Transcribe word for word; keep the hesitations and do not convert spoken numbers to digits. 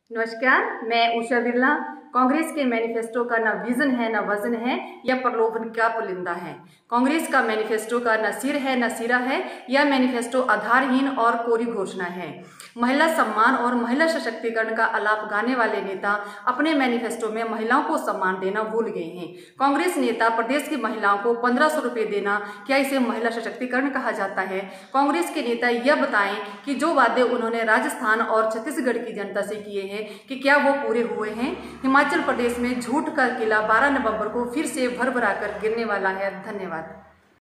नमस्कार, मैं उषा बिरला। कांग्रेस के मैनिफेस्टो का न विजन है, न वजन है, यह प्रलोभन का पुलिंदा है। कांग्रेस का मैनिफेस्टो का न सिर है, न सिरा है। यह मैनिफेस्टो आधारहीन और कोरी घोषणा है। महिला सम्मान और महिला सशक्तिकरण का आलाप गाने वाले नेता अपने मैनिफेस्टो में महिलाओं को सम्मान देना भूल गए हैं। कांग्रेस नेता प्रदेश की महिलाओं को पंद्रह सौ रुपये देना, क्या इसे महिला सशक्तिकरण कहा जाता है? कांग्रेस के नेता यह बताएं कि जो वादे उन्होंने राजस्थान और छत्तीसगढ़ की जनता से किए हैं कि क्या वो पूरे हुए हैं? हिमाचल प्रदेश में झूठ का किला बारह नवंबर को फिर से भरभरा कर गिरने वाला है। धन्यवाद।